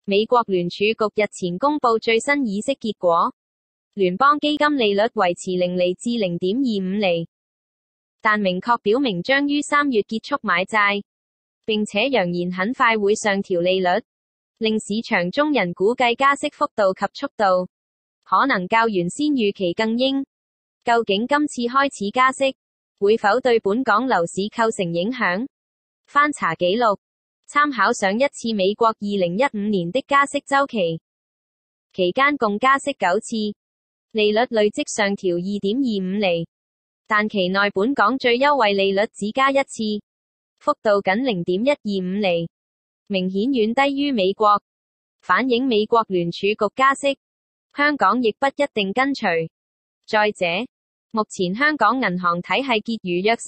美國聯儲局日前公布最新議息結果，聯邦基金利率維持0厘至0.25厘，但明確表明將於3月結束買債，並且揚言很快會上調利率，令市場中人估計加息幅度及速度可能較原先預期更鷹。究竟今次開始加息會否對本港樓市構成影響？翻查記錄，參考上一次美國2015年的加息週期，期間共加息9次，利率累積上調2.25厘，但期內本港最優惠利率只加1次，幅度僅0.125厘，明顯遠低於美國，反映美國聯儲局加息，香港亦不一定跟隨。再者，目前香港銀行體系結餘約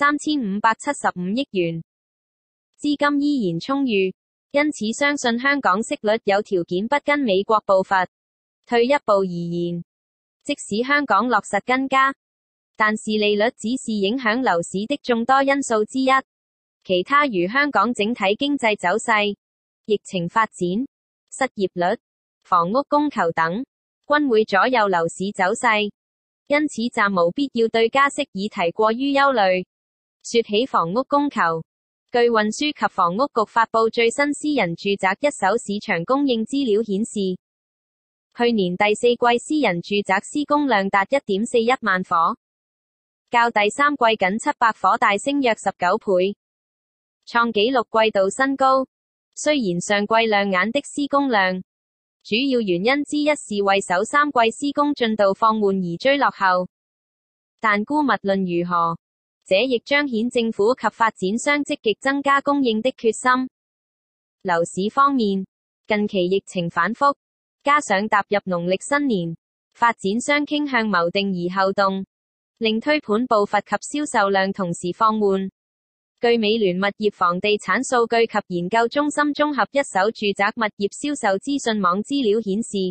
3575億元，資金依然充裕，因此相信香港息率有條件不跟美國步伐。退一步而言，即使香港落實跟加，但是利率只是影響樓市的眾多因素之一，其他如香港整體經濟走勢、疫情發展、失業率、房屋供求等，均會左右樓市走勢。因此暫無必要對加息議題過於憂慮。說起房屋供求，據運輸及房屋局發布最新私人住宅一手市場供應資料顯示，去年第四季私人住宅施工量達 1.41 萬伙，較第三季僅700伙大升約19倍，創紀錄季度新高。雖然上季亮眼的施工量，主要原因之一是為首3季施工進度放緩而追落後，但姑勿論如何，這亦彰顯政府及發展商積極增加供應的決心。樓市方面，近期疫情反覆，加上踏入農曆新年，發展商傾向謀定而後動，令推盤步伐及銷售量同時放緩。據美聯物業房地產數據及研究中心綜合一手住宅物業銷售資訊網資料顯示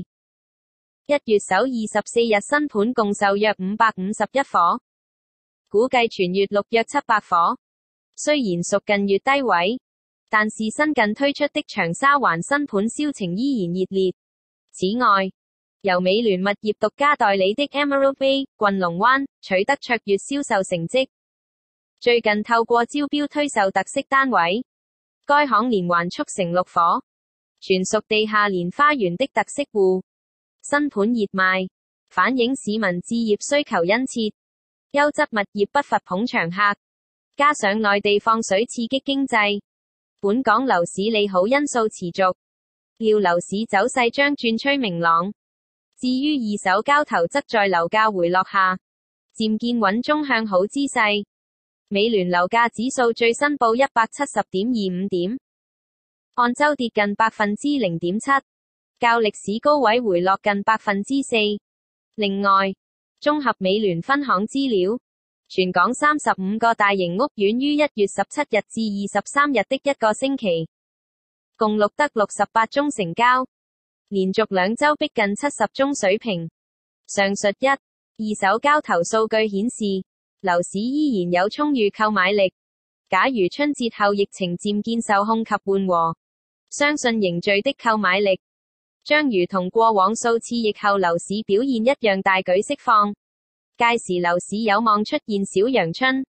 ，1月首24日新盤共售約551伙，估計全月錄約700伙。雖然屬近月低位，但是新近推出的長沙灣新盤銷情依然熱烈。此外，由美聯物業獨家代理的 Emerald Bay 郡龍灣取得卓越銷售成績。最近透過招標推售特色單位，該行連環促成6伙，全屬地下連花園的特色戶。新盤熱賣，反映市民置業需求殷切，優質物業不乏捧場客。加上內地放水刺激經濟，本港樓市利好因素持續，料樓市走勢將轉趨明朗。至於二手交投則在樓價回落下，漸見穩中向好之勢。美聯樓價指數最新報 170.25 點，按周跌近 0.7%， 較歷史高位回落近 4%。另外，綜合美聯分行資料，全港35個大型屋苑於1月17日至23日的一個星期，共錄得68宗成交，連續2週逼近70宗水平。上述1、2手交投數據顯示，樓市依然有充裕購買力。假如春節後疫情漸見受控及緩和，相信凝聚的購買力將如同過往數次疫後樓市表現一樣大舉釋放，屆時樓市有望出現小陽春。